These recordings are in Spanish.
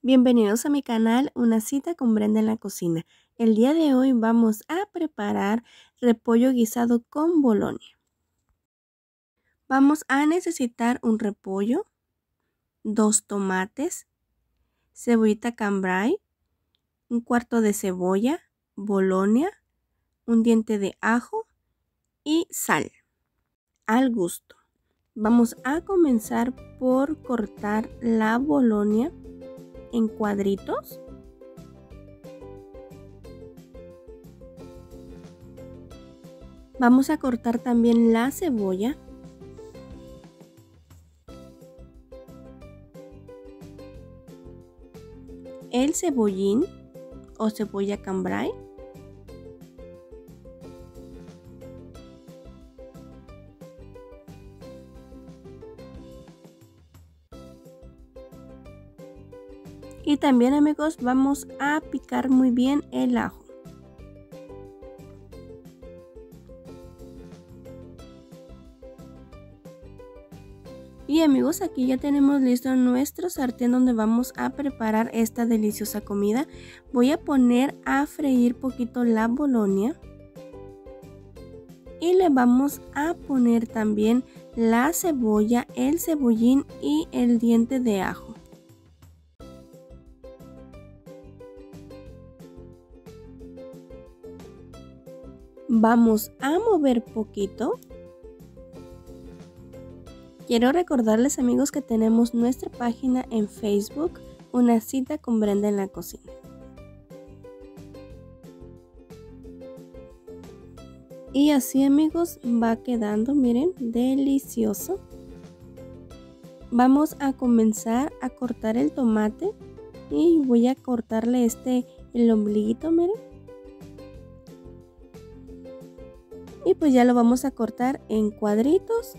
Bienvenidos a mi canal Una cita con Brenda en la cocina. El día de hoy vamos a preparar repollo guisado con bolonia. Vamos a necesitar un repollo, 2 tomates, cebollita cambray, un cuarto de cebolla, bolonia, un diente de ajo y sal al gusto. Vamos a comenzar por cortar la bolonia en cuadritos. Vamos a cortar también la cebolla. El cebollín o cebolla cambray. Y también, amigos, vamos a picar muy bien el ajo. Y amigos, aquí ya tenemos listo nuestro sartén donde vamos a preparar esta deliciosa comida. Voy a poner a freír poquito la bolonia. Y le vamos a poner también la cebolla, el cebollín y el diente de ajo. Vamos a mover poquito. Quiero recordarles, amigos, que tenemos nuestra página en Facebook, Una cita con Brenda en la cocina. Y así, amigos, va quedando, miren, delicioso. Vamos a comenzar a cortar el tomate y voy a cortarle el ombliguito, miren. Y pues ya lo vamos a cortar en cuadritos.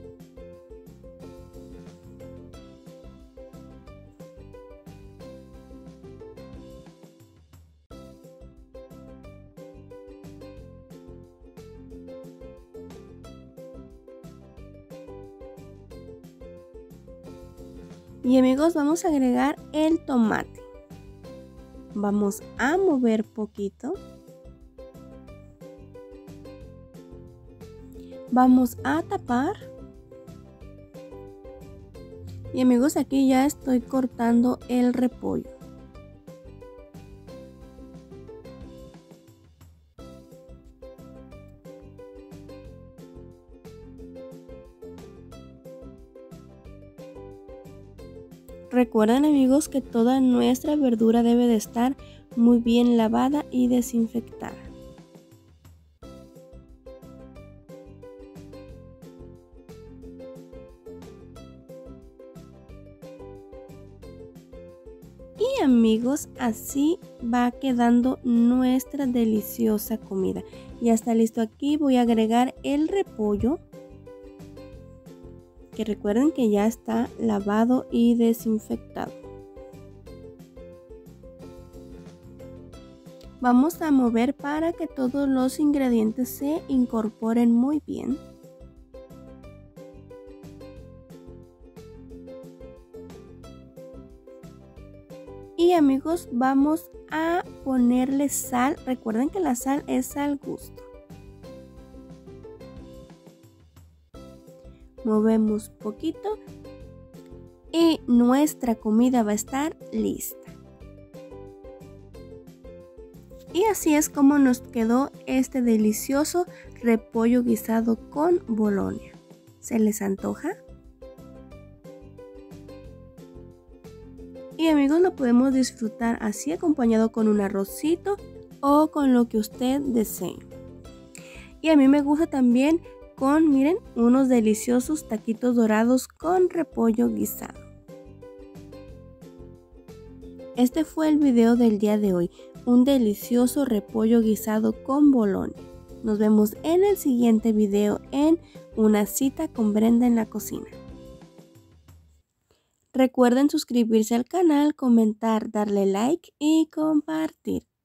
Y amigos, vamos a agregar el tomate. Vamos a mover poquito. Vamos a tapar. Y amigos, aquí ya estoy cortando el repollo. Recuerden, amigos, que toda nuestra verdura debe de estar muy bien lavada y desinfectada. Y amigos, así va quedando nuestra deliciosa comida. Ya está listo. Aquí voy a agregar el repollo, que recuerden que ya está lavado y desinfectado. Vamos a mover para que todos los ingredientes se incorporen muy bien. Y amigos, vamos a ponerle sal. Recuerden que la sal es al gusto. Movemos poquito y nuestra comida va a estar lista. Y así es como nos quedó este delicioso repollo guisado con bolonia. ¿Se les antoja? Y amigos, lo podemos disfrutar así, acompañado con un arrocito o con lo que usted desee. Y a mí me gusta también con, miren, unos deliciosos taquitos dorados con repollo guisado. Este fue el video del día de hoy, un delicioso repollo guisado con bolonia. Nos vemos en el siguiente video en Una cita con Brenda en la cocina. Recuerden suscribirse al canal, comentar, darle like y compartir.